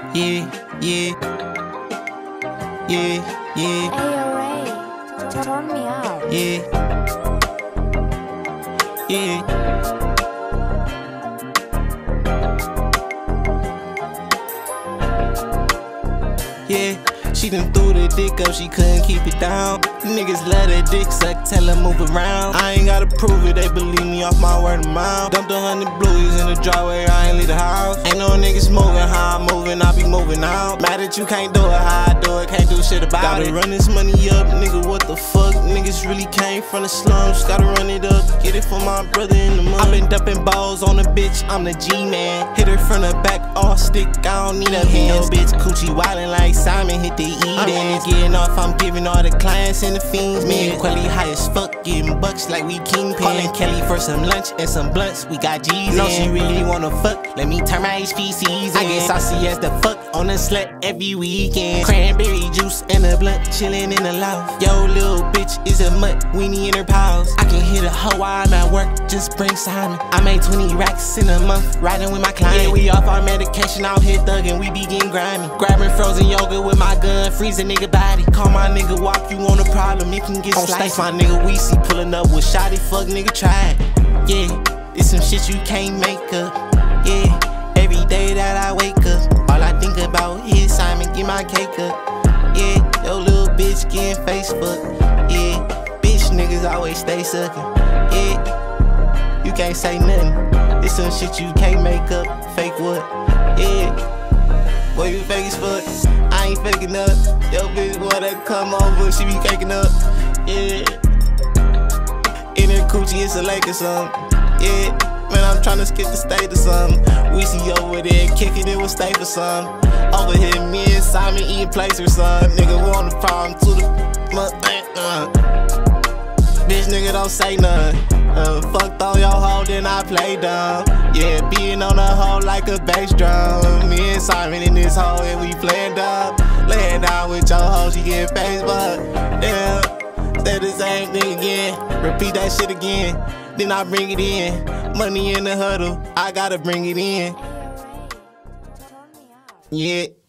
Yeah, yeah, yeah, yeah. Ayo Ray, turn me out. Yeah, yeah. Yeah, she done threw the dick up, she couldn't keep it down. Niggas love that dick suck, tell her move around. I ain't gotta prove it, they believe me off my word of mouth. Dumped 100 blues in the driveway, I ain't leave the house. Ain't no niggas moving how I'm moving, I be moving out. Mad that you can't do it how I do it, can't do shit about it. Gotta run this money up, nigga, what the fuck? Niggas really came from the slums, gotta run it up. Get it for my brother in the mud. I been dumping balls on a bitch, I'm the G-man. Hit her from the back, all stick, I don't need a hands. Bitch, coochie wildin' like Simon, hit the E dance. Getting off, I'm giving all the clients and the fiends. Me and Quelly high as fuck, getting bucks like we kingpin. Callin' Kelly for some lunch and some blunts, we got G's. No, she really wanna fuck, let me turn my HPCs in. I get saucy as the fuck on the slut every weekend. Cranberry juice and a blunt, chillin' in the loft. Yo, little bitch is a mutt, weenie in her paws. I can hit a hoe while I'm at work, just bring Simon. I made 20 racks in a month, riding with my client. Yeah, we off our medication, out here thuggin', we be getting grimy. Grabbing frozen yogurt with my gun, freeze a nigga body. Call my nigga, walk you on a problem, it can get sliced. My nigga Weezy pullin' up with shotty, fuck nigga try it. Yeah, it's some shit you can't make up. Yeah, every day that I wake up, all I think about is Simon, get my cake up. Yeah, yo little bitch getting Facebook. Yeah, bitch niggas always stay suckin'. Yeah, you can't say nothing. It's some shit you can't make up. Fake what? Yeah, boy you fake as fuck. I ain't faking up. Yo bitch wanna come over, she be caking up. Yeah, in her coochie it's a lake or something. Yeah, man I'm tryna skip the state or something. We see over there kicking it with stay for something. Over here me and Simon eating plates or something. Nigga want a problem to the bitch nigga don't say nothing. Fucked on your hoe, then I play dumb. Yeah, being on the hoe like a bass drum. Me and Simon in this hoe and we playing dumb. Laying down with your hoe, she getting Facebook. Yeah, say the same thing again. Repeat that shit again. Then I bring it in. Money in the huddle, I gotta bring it in. Ayo Ray, turn me out. Yeah.